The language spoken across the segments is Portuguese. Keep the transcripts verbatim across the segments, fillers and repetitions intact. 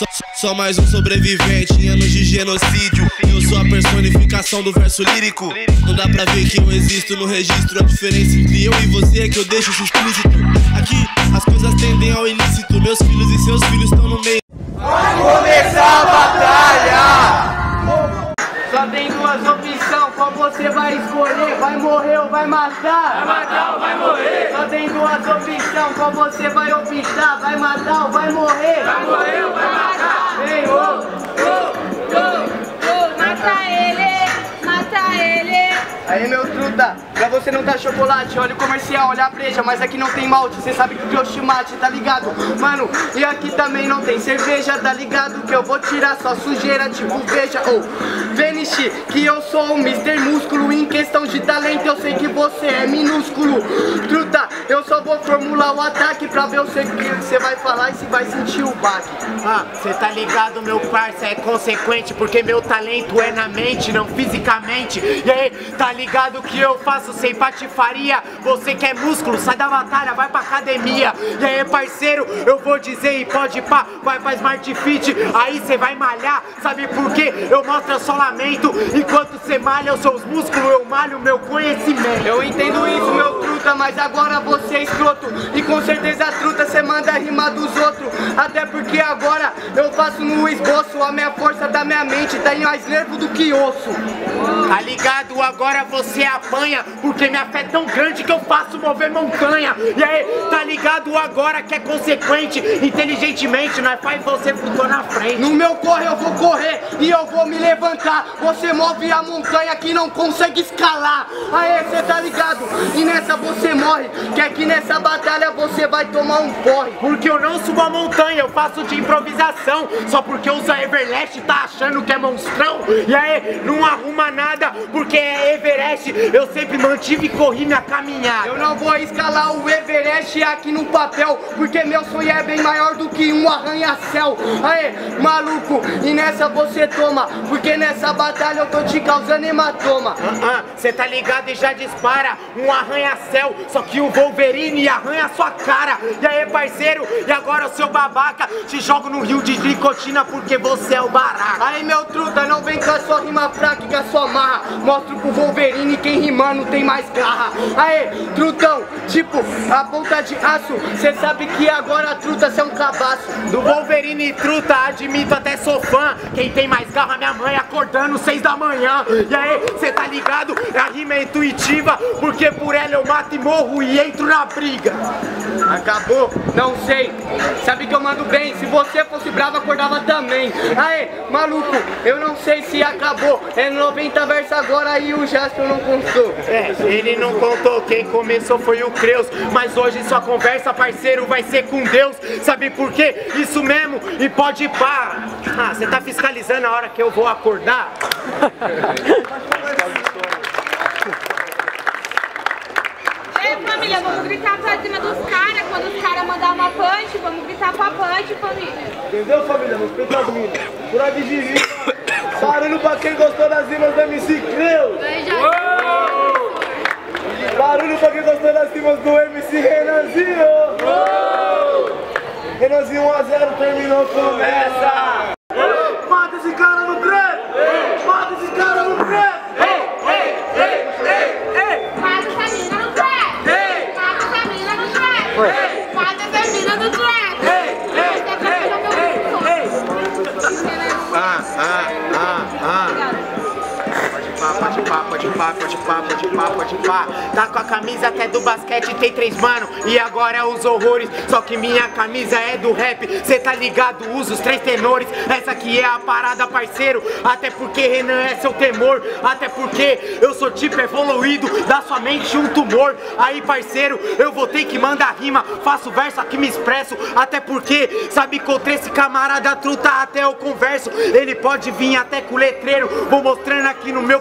Só, só mais um sobrevivente em anos de genocídio. Eu sou a personificação do verso lírico. Não dá pra ver que eu existo no registro. A diferença entre eu e você é que eu deixo isso explícito. Aqui as coisas tendem ao ilícito. Meus filhos e seus filhos estão no meio. Vai começar a batalha! Só tem duas opções, qual você vai escolher? Vai morrer ou vai matar? Vai matar ou vai morrer? Só tem duas opções, qual você vai optar? Vai matar ou vai morrer? Vai morrer ou vai matar? Vem, ô! Ô, ô, mata ele, mata ele. Aí, meu truta, pra você não dar chocolate, olha o comercial, olha a breja, mas aqui não tem malte, cê sabe que o te mate, tá ligado? Mano, e aqui também não tem cerveja, tá ligado? Que eu vou tirar só sujeira, tipo, veja, ou oh, Venice, que eu sou o mister Músculo, em questão de talento eu sei que você é minúsculo. Truta, eu só vou formular o ataque pra ver o que você vai falar e se vai sentir o baque. Ah, cê tá ligado, meu parça, é consequente, porque meu talento é na mente, não fisicamente. E aí, tá ligado que eu faço sem patifaria? Você quer músculo, sai da batalha, vai pra academia. E aí, parceiro, eu vou dizer e pode pá, vai pra Smart Fit, aí cê vai malhar. Sabe por quê? Eu mostro só lamento, enquanto cê malha os seus músculos, eu malho o meu conhecimento. Eu entendo isso, meu truta, mas agora você é escroto. E com certeza, truta, cê manda rimar dos outros. Até porque agora eu faço no esboço, a minha força da minha mente tá em mais nervo do que osso. Tá ligado? Agora você apanha, porque minha fé é tão grande que eu faço mover montanha. E aí, tá ligado? Agora que é consequente, inteligentemente, nós faz você flutuar na frente. No meu corre eu vou correr e eu vou me levantar. Você move a montanha que não consegue escalar. Aê, cê tá ligado? E nessa você morre, que aqui nessa batalha você vai tomar um porre. Porque eu não subo a montanha, eu faço de improvisação. Só porque usa Everest tá achando que é monstrão. E aí, não arruma nada, porque é Everest. Eu sempre mantive e corri minha caminhada. Eu não vou escalar o Everest aqui no papel, porque meu sonho é bem maior do que um arranha-céu. Aê, maluco, e nessa você toma, porque nessa batalha eu tô te causando hematoma. Ah, cê ah, tá ligado e já dispara um arranha-céu, só que o Wolverine arranha sua cara. E aí, parceiro, e agora o seu babaca te jogo no rio de nicotina porque você é o baraca. Aí, meu truta, não vem com a sua rima fraca e com a sua marra. Mostro pro Wolverine quem rimando tem mais garra. Aê, trutão, tipo, a ponta de aço. Cê sabe que agora, truta, cê é um cabaço. Do Wolverine e truta, admito, até sou fã. Quem tem mais garra, minha mãe acordando seis da manhã. E aí, cê tá ligado? A rima é intuitiva, porque por ela eu mato e morro e entro na briga. Acabou? Não sei. Sabe que eu mando bem. Se você fosse bravo, acordava também. Aê, maluco, eu não sei se acabou. É noventa versos agora e o Jasper não contou. É, ele não contou, quem começou foi o Creus. Mas hoje sua conversa, parceiro, vai ser com Deus. Sabe por quê? Isso mesmo, e pode pá. Ah, você tá fiscalizando a hora que eu vou acordar? Ei, família, vamos gritar pra cima dos caras. Quando os caras mandar uma punch, vamos gritar pra punch, família. Entendeu, família? Respeita as minas. Por aí de rima. Barulho pra quem gostou das rimas do M C Creus. Barulho pra quem gostou das rimas do M C Renanzinho. Renanzinho um a zero, terminou, começa. Mata esse cara no trap. Mata esse cara no trap. Mata essa mina no trap. Mata essa mina no trap. Mata essa mina no trap. Ah, ah, ah, ah. Pode pá, pode pá, pode pá, pode pá, pode pá. Tá com a camisa até do basquete, tem três mano, e agora é os horrores. Só que minha camisa é do rap, cê tá ligado, usa os três tenores. Essa aqui é a parada, parceiro. Até porque Renan é seu temor. Até porque eu sou tipo evoluído, da sua mente um tumor. Aí, parceiro, eu vou ter que mandar rima. Faço verso aqui, me expresso. Até porque, sabe, encontrei esse camarada truta, até eu converso. Ele pode vir até com o letreiro, vou mostrando aqui no meu proceder.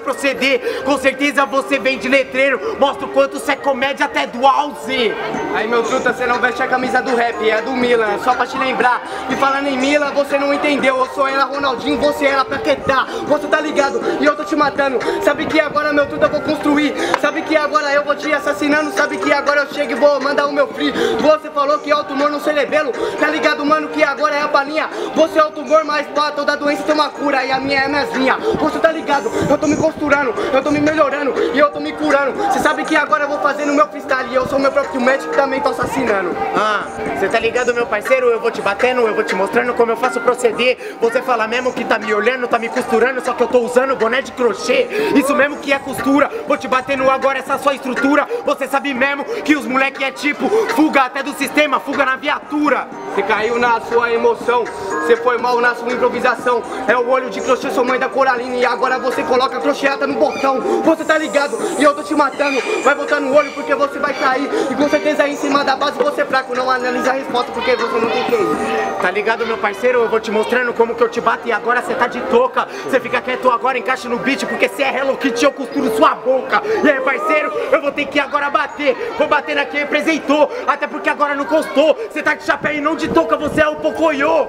D. Com certeza você vem de letreiro, mostra o quanto você é comédia até do A ao Z. Aí meu truta, você não veste a camisa do rap, é do Milan, só pra te lembrar. E falando em Milan, você não entendeu, eu sou ela Ronaldinho, você ela Paquetá. Você tá ligado e eu tô te matando, sabe que agora meu truta eu vou construir. Sabe que agora eu vou te assassinando, sabe que agora eu chego e vou mandar o meu free. Você falou que é o tumor no cerebelo, tá ligado mano que agora é a balinha. Você é o tumor, mas pá, toda doença tem uma cura e a minha é mesinha. Você tá ligado, eu tô me costurando, eu tô me melhorando e eu tô me curando. Você sabe que agora eu vou fazer no meu freestyle e eu sou meu próprio médico, também tô assassinando. Ah, você tá ligado meu parceiro, eu vou te batendo, eu vou te mostrando como eu faço proceder. Você fala mesmo que tá me olhando, tá me costurando, só que eu tô usando boné de crochê. Isso mesmo que é costura, vou te batendo agora essa sua estrutura. Você sabe mesmo que os moleque é tipo fuga até do sistema, fuga na viatura. Você caiu na sua emoção, você foi mal na sua improvisação. É o olho de crochê, sou mãe da Coraline e agora você coloca a crocheada no botão. Você tá ligado e eu tô te matando, vai botar no olho porque você vai cair. E com certeza aí em cima da base você é fraco, não analisa a resposta porque você não tem quem. Tá ligado meu parceiro, eu vou te mostrando como que eu te bato e agora você tá de touca. Você fica quieto agora, encaixa no beat porque você é Hello Kitty, eu costuro sua boca. E aí parceiro, eu vou ter que agora bater, vou bater na quem representou, até porque agora não costou. Você tá de chapéu e não de touca, você é o Pocoyo.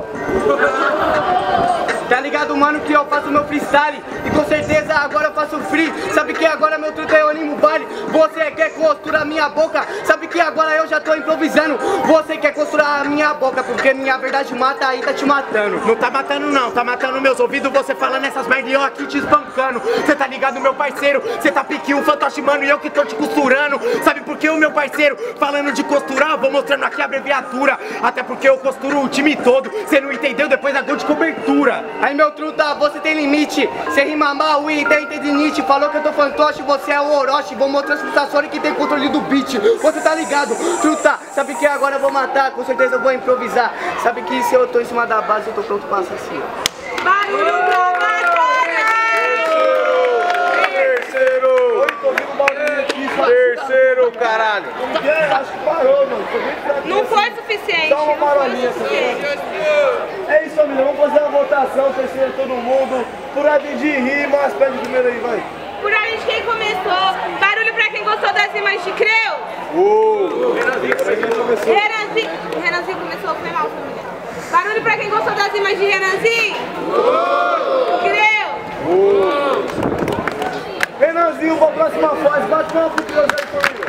Tá ligado mano que eu faço meu freestyle e com certeza agora eu faço free. Sabe que agora meu truta é animo baile, você quer costurar minha boca. Sabe que agora eu já tô improvisando, você quer costurar a minha boca porque minha verdade mata aí, tá te matando. Não tá matando não, tá matando meus ouvidos, você falando essas merda e eu aqui te espancando. Você tá ligado meu parceiro, você tá piquinho, fantoche mano e eu que tô te costurando. Sabe por que o meu parceiro, falando de costurar, vou mostrando aqui a abreviatura. Até porque eu costuro o time todo, você não entendeu depois da gol de cobertura. Aí meu truta, você tem limite, você rima mal e tem tendinite. Falou que eu tô fantoche, você é o Orochi, vou mostrar as frustrações que tem controle do beat. Você tá ligado, truta, sabe que agora eu vou matar, com certeza eu vou improvisar. Sabe que se eu tô em cima da base eu tô pronto pra assassinar. Barulho pra batalha! Terceiro! Oi, tô ouvindo barulho aqui. Terceiro, caralho! Acho que parou, mano. Não foi suficiente. Dá uma não foi marolinha, suficiente. É isso, família. Vamos fazer uma votação. Terceiro, todo mundo. Por ordem de rimas. Pede primeiro aí, vai. Por ordem de quem começou. Barulho pra quem gostou das rimas de Creu. Uou! Renanzinho, pra quem começou. Renanzinho. Renanzinho começou, foi mal, família. Barulho pra quem gostou das rimas de Renanzinho. Creu. Renanzinho, pra próxima fase. Bate uma pro Deus aí, família.